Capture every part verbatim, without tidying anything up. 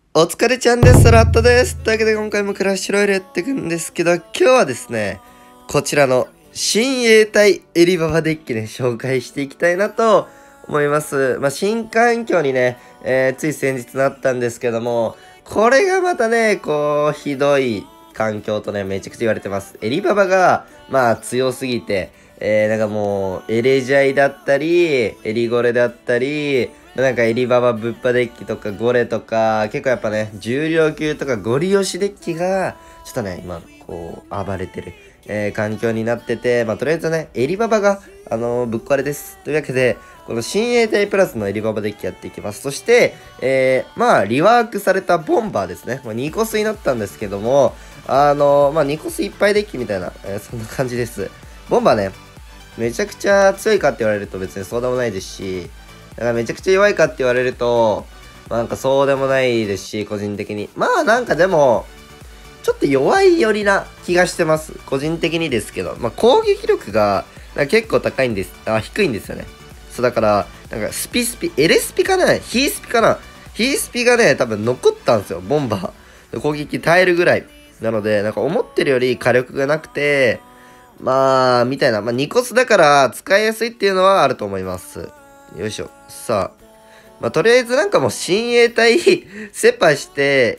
お疲れちゃんです。ラットです。というわけで今回もクラッシュロイヤルやっていくんですけど、今日はですね、こちらの新鋭体エリババデッキね、紹介していきたいなと思います。まあ、新環境にね、えー、つい先日なったんですけども、これがまたね、こう、ひどい環境とね、めちゃくちゃ言われてます。エリババが、まあ、強すぎて、えー、なんかもう、エレジャイだったり、エリゴレだったり、なんかエリババぶっぱデッキとかゴレとか、結構やっぱね、重量級とかゴリ押しデッキが、ちょっとね、今、こう、暴れてる、えー、環境になってて、まあ、とりあえずね、エリババが、あのー、ぶっ壊れです。というわけで、この新鋭体プラスのエリババデッキやっていきます。そして、えー、まあ、リワークされたボンバーですね。まあ、にコスになったんですけども、あのー、まあ、にコスいっぱいデッキみたいな、えー、そんな感じです。ボンバーね、めちゃくちゃ強いかって言われると別にそうでもないですし、だからめちゃくちゃ弱いかって言われると、まあ、なんかそうでもないですし、個人的に。まあなんかでも、ちょっと弱い寄りな気がしてます。個人的にですけど。まあ攻撃力が結構高いんです。あ、低いんですよね。そうだから、なんかスピスピ、エレスピかなヒースピかなヒースピがね、多分残ったんですよ。ボンバー。攻撃耐えるぐらい。なので、なんか思ってるより火力がなくて、まあ、みたいな。まあ、にコスだから使いやすいっていうのはあると思います。よいしょ。さあ。まあ、とりあえずなんかもう親衛隊セパして、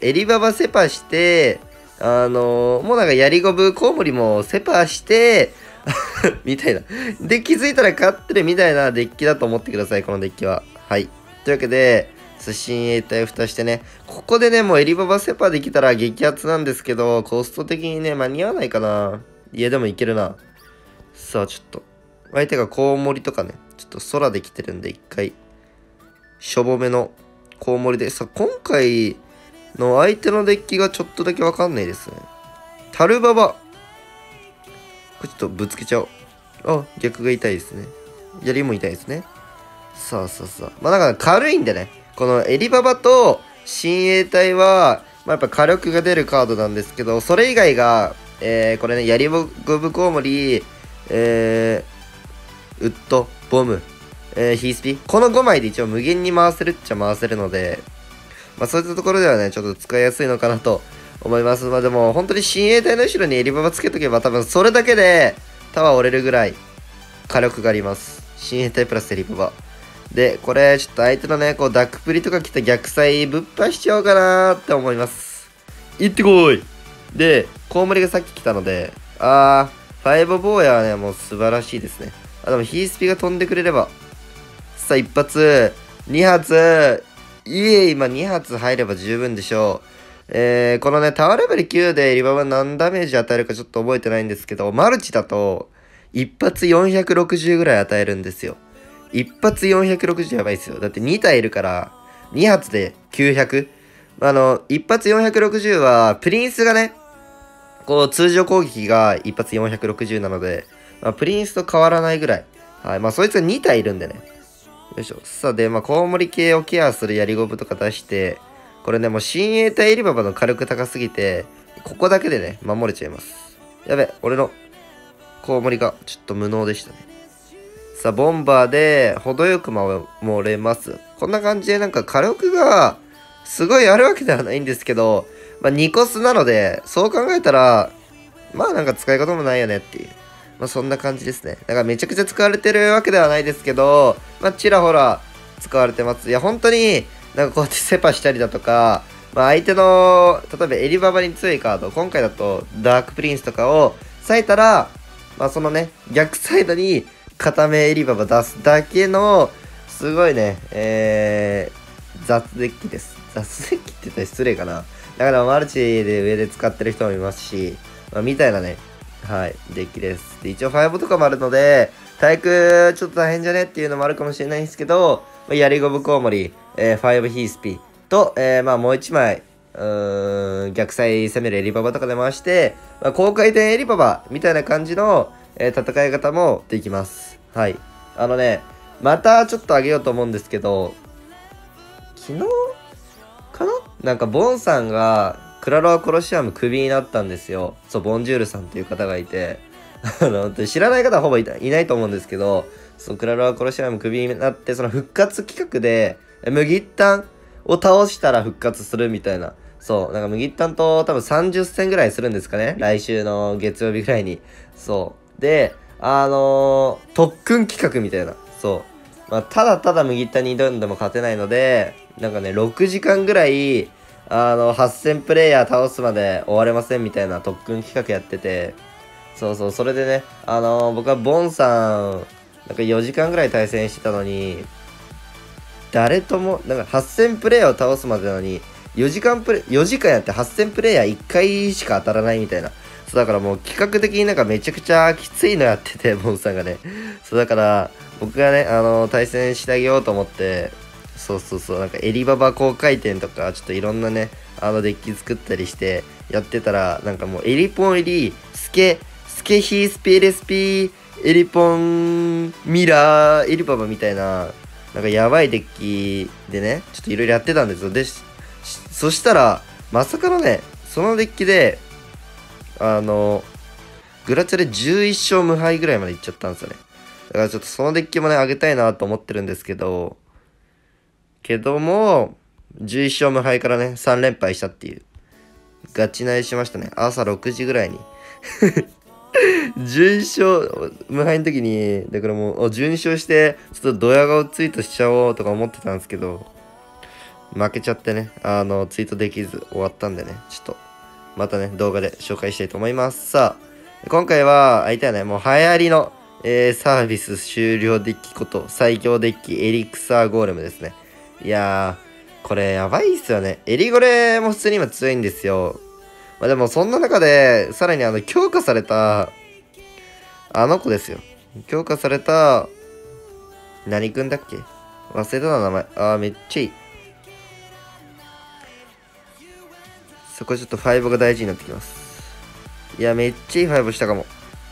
エリババセパして、あのー、もうなんかヤリゴブコウモリもセパしてみたいな。で、気づいたら勝ってるみたいなデッキだと思ってください、このデッキは。はい。というわけで、親衛隊を蓋してね、ここでね、もうエリババセパできたら激アツなんですけど、コスト的にね、間に合わないかな。いや、でもいけるな。さあ、ちょっと。相手がコウモリとかね、ちょっと空で来てるんで、一回、しょぼめのコウモリで。さあ、今回の相手のデッキがちょっとだけわかんないですね。タルババ。これちょっとぶつけちゃおう。あ、逆が痛いですね。槍も痛いですね。さあさあさあ。まあ、だから軽いんでね。このエリババと親衛隊は、まあ、やっぱ火力が出るカードなんですけど、それ以外が、えー、これね、ヤリゴブコウモリ、えー、ウッド、ボム、えー、ヒースピ。このごまいで一応無限に回せるっちゃ回せるので、まあそういったところではね、ちょっと使いやすいのかなと思います。まあでも、本当に親衛隊の後ろにエリババつけとけば多分それだけでタワー折れるぐらい火力があります。親衛隊プラスエリババ。で、これちょっと相手のね、こうダックプリとか来た逆サイぶっ破しちゃおうかなーって思います。行ってこい。で、コウモリがさっき来たので、あー、ファイブボーヤはね、もう素晴らしいですね。あ、でもヒースピが飛んでくれれば。さあ、一発、二発、いえ、今二発入れば十分でしょう。えー、このね、タワーレベルきゅうでリババ何ダメージ与えるかちょっと覚えてないんですけど、マルチだと、一発よんひゃくろくじゅうぐらい与えるんですよ。一発よんひゃくろくじゅうやばいですよ。だってに体いるから、に発できゅうひゃく。あの、一発よんひゃくろくじゅうは、プリンスがね、こう、通常攻撃が一発よんひゃくろくじゅうなので、まあ、プリンスと変わらないぐらい。はい。まあ、そいつがに体いるんでね。よいしょ。さあ、で、まあ、コウモリ系をケアするヤリゴブとか出して、これね、もう、親衛隊エリババの火力高すぎて、ここだけでね、守れちゃいます。やべ、俺のコウモリがちょっと無能でしたね。さあ、ボンバーで、程よく守れます。こんな感じで、なんか火力が、すごいあるわけではないんですけど、まあ、にコスなので、そう考えたら、まあなんか使い方もないよねっていう。まあそんな感じですね。だからめちゃくちゃ使われてるわけではないですけど、まあちらほら使われてます。いや本当になんかこうやってセパしたりだとか、まあ相手の、例えばエリババに強いカード、今回だとダークプリンスとかを割いたら、まあそのね、逆サイドに片目エリババ出すだけの、すごいね、えー、雑デッキです。雑デッキって言ったら失礼かな。だからマルチで上で使ってる人もいますし、まあ、みたいなね、はい、デッキです。で、一応ファイブとかもあるので、体育ちょっと大変じゃねっていうのもあるかもしれないんですけど、まあ、ヤリゴブコウモリ、えー、ファイブヒースピと、えー、まあもう一枚、うーん、逆サイ攻めるエリババとかで回して、まあ、高回転エリババみたいな感じの、えー、戦い方もできます。はい。あのね、またちょっと上げようと思うんですけど、昨日かななんかボンさんがクラロワコロシアムクビになったんですよ。そう、ボンジュールさんっていう方がいて、あの、知らない方はほぼいないと思うんですけど、そう、クラロワコロシアムクビになって、その復活企画で、麦一旦を倒したら復活するみたいな。そう。なんか麦タンと多分さんじゅっ戦ぐらいするんですかね。来週の月曜日ぐらいに。そう。で、あのー、特訓企画みたいな。そう。まあ、ただただ麦タンに挑んでも勝てないので、なんかね、ろくじかんぐらい、あの、はっ戦プレイヤー倒すまで終われませんみたいな特訓企画やってて、そうそう、それでね、あのー、僕はボンさん、なんかよじかんぐらい対戦してたのに、誰とも、なんかはっ戦プレイヤーを倒すまでなのに、よじかんプレイ、よじかんやってはっ戦プレイヤーいっかいしか当たらないみたいな。そうだからもう企画的になんかめちゃくちゃきついのやってて、ボンさんがね。そうだから、僕がね、あのー、対戦してあげようと思って、そうそうそう、なんかエリババ高回転とか、ちょっといろんなね、あのデッキ作ったりしてやってたら、なんかもうエリポンエリ、スケ、スケヒースピーレスピー、エリポン、ミラー、エリババみたいな、なんかやばいデッキでね、ちょっといろいろやってたんですよ。で、そしたら、まさかのね、そのデッキで、あの、グラチャでじゅういっ勝無敗ぐらいまでいっちゃったんですよね。だからちょっとそのデッキもね、上げたいなと思ってるんですけど、けども、じゅういっ勝無敗からね、さん連敗したっていう。ガチ泣いしましたね。朝ろくじぐらいに。じゅういっ勝無敗の時に、だからもう、じゅうに勝して、ちょっとドヤ顔ツイートしちゃおうとか思ってたんですけど、負けちゃってね、あの、ツイートできず終わったんでね、ちょっと、またね、動画で紹介したいと思います。さあ、今回は、相手はね、もう流行りの、えー、サービス終了デッキこと、最強デッキ、エリクサーゴーレムですね。いやー、これやばいっすよね。エリゴレも普通に今強いんですよ。まあでもそんな中で、さらにあの、強化された、あの子ですよ。強化された、何くんだっけ忘れたな、名前。あー、めっちゃいい。そこちょっとファイブが大事になってきます。いや、めっちゃいいファイブしたかも。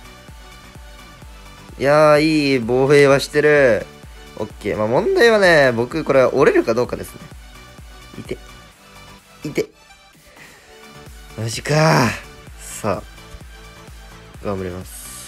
いやー、いい防衛はしてる。オッケー。まあ問題はね、僕、これ折れるかどうかですね。いて。いて。マジかさあ。頑張ります。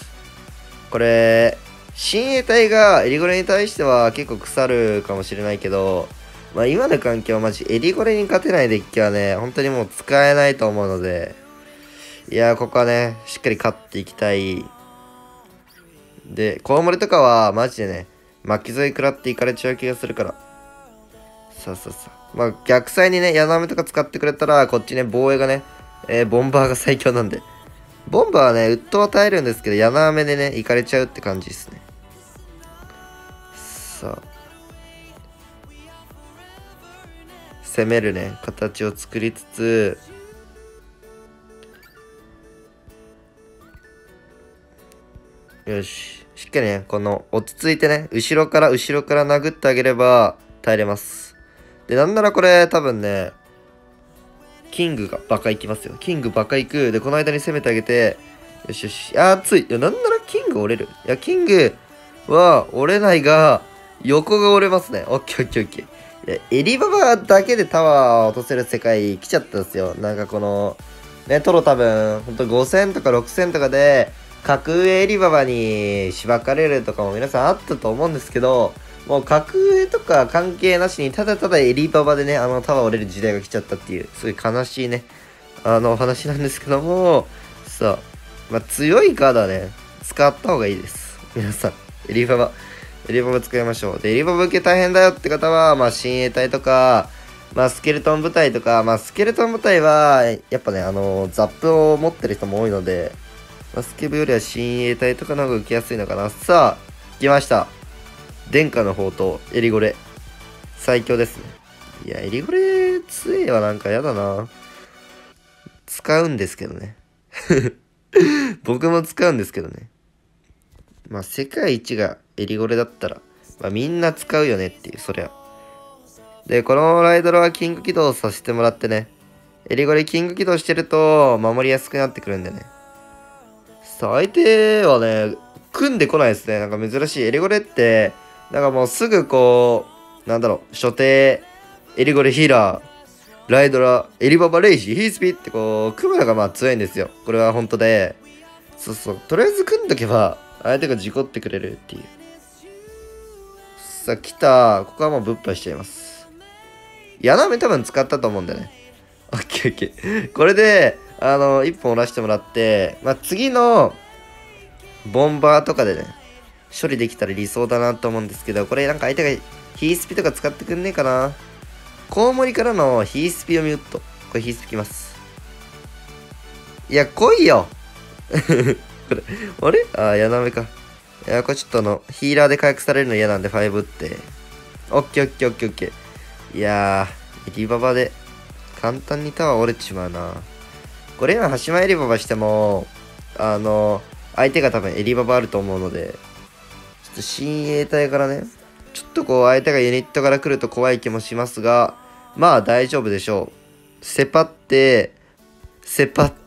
これ、親衛隊がエリゴレに対しては結構腐るかもしれないけど、まあ今の環境はマジエリゴレに勝てないデッキはね、本当にもう使えないと思うので、いやー、ここはね、しっかり勝っていきたい。で、コウモリとかはマジでね、巻き添え食らっていかれちゃう気がするから。さあさあさあ。まあ逆サイにね、矢の目とか使ってくれたら、こっちね、防衛がね、えー、ボンバーが最強なんで。ボンバーはね、ウッドは耐えるんですけど、矢の雨でね、いかれちゃうって感じですね。さあ。攻めるね、形を作りつつ、よし。しっかりね、この、落ち着いてね、後ろから後ろから殴ってあげれば耐えれます。で、なんならこれ、多分ね、キングがバカいきますよ。キングバカいく。で、この間に攻めてあげて、よしよし。あー、つい。いや、なんならキング折れる。いや、キングは折れないが、横が折れますね。オッケーオッケーオッケー。いや、エリババだけでタワーを落とせる世界来ちゃったんですよ。なんかこの、ね、トロ多分、ほんとご戦とかろく戦とかで、格上エリババにしばかれるとかも皆さんあったと思うんですけど、もう格上とか関係なしに、ただただエリババでね、あのタワー折れる時代が来ちゃったっていう、すごい悲しいね、あのお話なんですけども、さあ、まあ、強いカードはね、使った方がいいです。皆さん、エリババ。エリババ使いましょう。で、エリババ受け大変だよって方は、まあ、親衛隊とか、まあ、スケルトン部隊とか、まあ、スケルトン部隊は、やっぱね、あの、ザップを持ってる人も多いので、まあ、スケブよりは親衛隊とかの方が受けやすいのかな。さあ、来ました。殿下の宝刀、エリゴレ。最強ですね。いや、エリゴレ杖はなんかやだな。使うんですけどね。僕も使うんですけどね。まあ、世界一がエリゴレだったら、まあ、みんな使うよねっていう、そりゃ。で、このライドラはキング起動させてもらってね。エリゴレキング起動してると、守りやすくなってくるんでね。さあ、相手はね、組んでこないですね。なんか珍しい。エリゴレって、なんかもうすぐこう、なんだろう、初手、エリゴレヒーラー、ライドラ、エリババレイジ、ヒースピってこう、組むのがまあ強いんですよ。これは本当で。そうそう。とりあえず組んどけば、相手が事故ってくれるっていう。さあ、来た。ここはもうぶっ破しちゃいます。 ヤナメ多分使ったと思うんだよね。オッケーオッケー。これで、あの、いっぽん折らしてもらって、まあ、次の、ボンバーとかでね、処理できたら理想だなと思うんですけど、これなんか相手がヒースピとか使ってくんねえかな。コウモリからのヒースピをミュッと。これヒースピきます。いや、来いよこれ、あれあー、ヤナメか。いや、これちょっとあの、ヒーラーで回復されるの嫌なんで、ファイブって。オッケーオッケーオッケーオッケー。いやー、エリババで、簡単にタワー折れてしまうな。これ今、ハシマエリババしても、あの、相手が多分エリババあると思うので、ちょっと親衛隊からね、ちょっとこう、相手がユニットから来ると怖い気もしますが、まあ大丈夫でしょう。セパって、セパって、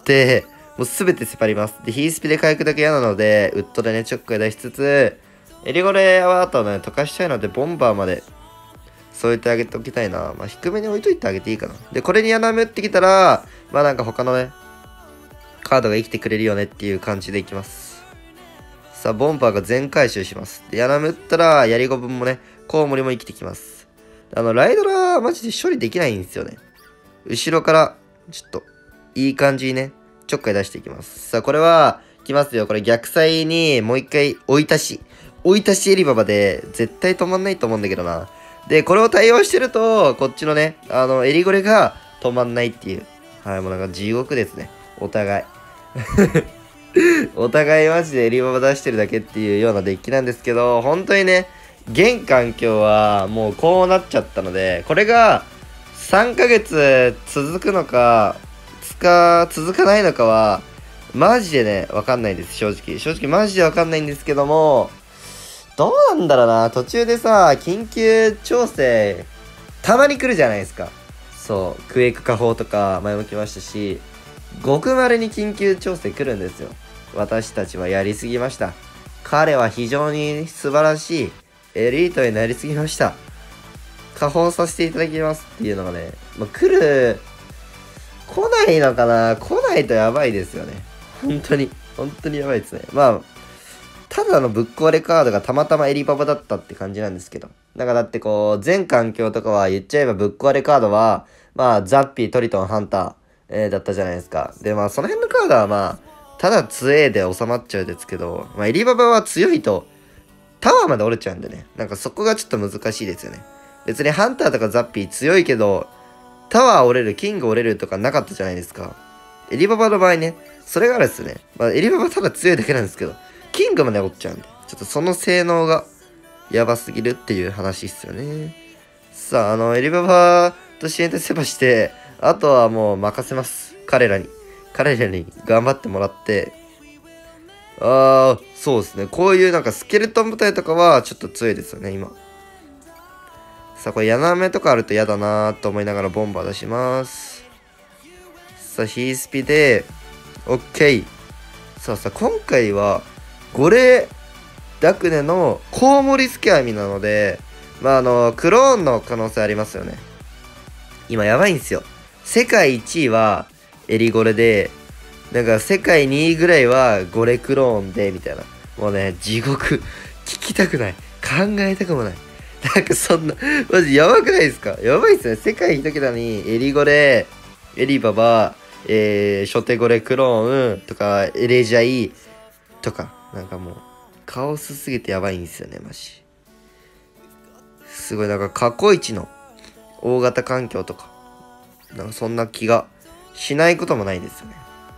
もうすべてセパります。で、ヒースピで回復だけ嫌なので、ウッドでね、ちょっかい出しつつ、エリゴレはあとね、溶かしたいので、ボンバーまで添えてあげておきたいな。まあ、低めに置いといてあげていいかな。で、これに穴埋打ってきたら、まあなんか他のね、カードが生きてくれるよねっていう感じでいきます。さあ、ボンバーが全回収します。で、穴埋打ったら、ヤリゴブンもね、コウモリも生きてきます。あの、ライドラー、マジで処理できないんですよね。後ろから、ちょっと、いい感じにね、ちょっかい出していきます。さあ、これは、きますよ。これ逆サイにもう一回追い足し。追い足しエリババで、絶対止まんないと思うんだけどな。で、これを対応してると、こっちのね、あの、エリゴレが止まんないっていう。はい、もうなんか地獄ですね。お互い。お互いマジでエリババ出してるだけっていうようなデッキなんですけど、本当にね、現環境はもうこうなっちゃったので、これがさんかげつ続くのか、つか、続かないのかは、マジでね、わかんないです、正直。正直マジでわかんないんですけども、どうなんだろうな、途中でさ、緊急調整、たまに来るじゃないですか。そう、クエイク下方とか前も来ましたし、ごくまれに緊急調整来るんですよ。私たちはやりすぎました。彼は非常に素晴らしいエリートになりすぎました。下方させていただきますっていうのがね、まあ、来る、来ないのかな、来ないとやばいですよね。本当に、本当にやばいですね。まあ、ただのぶっ壊れカードがたまたまエリババだったって感じなんですけど。だからだってこう、全環境とかは言っちゃえばぶっ壊れカードは、まあ、ザッピー、トリトン、ハンター、えー、だったじゃないですか。で、まあ、その辺のカードはまあ、ただ強えで収まっちゃうんですけど、まあ、エリババは強いと、タワーまで折れちゃうんでね。なんかそこがちょっと難しいですよね。別にハンターとかザッピー強いけど、タワー折れる、キング折れるとかなかったじゃないですか。エリババの場合ね、それがあるんですよね。まあ、エリババただ強いだけなんですけど、キングまで折っちゃうんで、ちょっとその性能がやばすぎるっていう話っすよね。さあ、あの、エリババと支援とセバして、あとはもう任せます。彼らに。彼らに頑張ってもらって、あー、そうですね。こういうなんかスケルトン部隊とかはちょっと強いですよね、今。さあ、これヤナメとかあると嫌だなーと思いながらボンバー出します。さあ、ヒースピで、オッケー。さあさあ、今回は、ゴレダクネのコウモリスケアミなので、まあ、あの、クローンの可能性ありますよね。今やばいんですよ。世界いちいはエリゴレで、なんか世界にいぐらいはゴレクローンで、みたいな。もうね、地獄。聞きたくない。考えたくもない。なんかそんな、マジやばくないですか？やばいっすね。世界一桁にエリゴレ、エリババ、えー、初手ゴレクローンとか、エレジャイとか、なんかもう、カオスすぎてやばいんですよね、マジ。すごい、なんか過去一の大型環境とか、なんかそんな気がしないこともないですよね。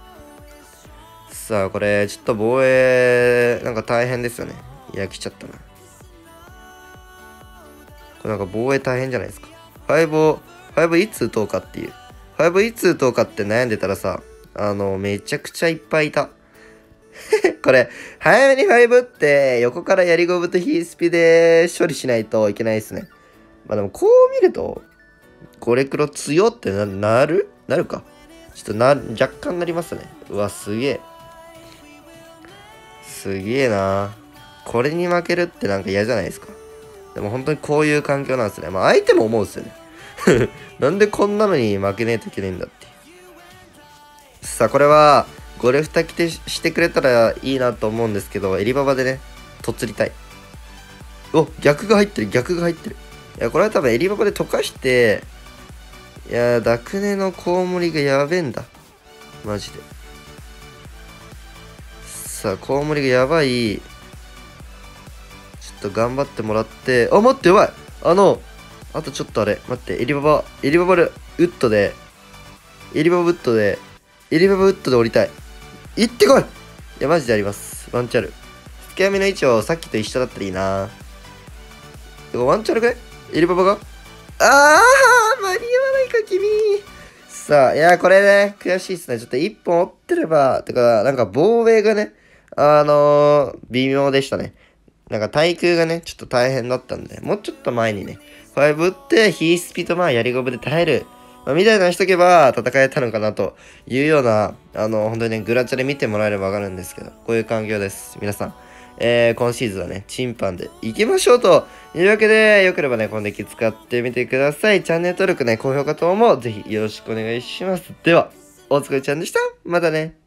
さあ、これ、ちょっと防衛、なんか大変ですよね。いや、来ちゃったな。これなんか防衛大変じゃないですか。ファイブを、ファイブいつ打とうかっていう。ファイブいつ打とうかって悩んでたらさ、あの、めちゃくちゃいっぱいいた。これ、早めにファイブって横からやりゴブとヒースピで処理しないといけないですね。まあでもこう見ると、ゴレクロ強って な, なるなるか。ちょっとな、若干なりますね。うわ、すげえ。すげえな。これに負けるってなんか嫌じゃないですか。でも本当にこういう環境なんですね。まあ相手も思うんですよね。なんでこんなのに負けねえといけないんだって。さあ、これは、ゴレフタ来てしてくれたらいいなと思うんですけど、エリババでね、とつりたい。お、逆が入ってる、逆が入ってる。いや、これは多分エリババで溶かして、 いやー、ダクネのコウモリがやべえんだ。マジで。さあ、コウモリがやばい。ちょっと頑張ってもらって。あ、待って、やばい。あの、あとちょっとあれ。待って、エリババ、エリババルウッドで、エリババウッドで、エリババウッドで降りたい。行ってこい。いや、マジであります。ワンチャル。スキャミの位置をさっきと一緒だったらいいな。でもワンチャルかいエリババがあー間に合わないか、君。さあ、いや、これね、悔しいっすね。ちょっと一本追ってれば、てか、なんか防衛がね、あのー、微妙でしたね。なんか対空がね、ちょっと大変だったんで、もうちょっと前にね、ファイブ打って、ヒースピとまあやりゴブで耐える。まあ、みたいなのしとけば戦えたのかなというような、あの、本当にね、グラチャで見てもらえればわかるんですけど、こういう環境です。皆さん。えー、今シーズンはね、チンパンで行きましょうというわけで、よければね、このデッキ使ってみてください。チャンネル登録ね、高評価等もぜひよろしくお願いします。では、お疲れちゃんでした。またね。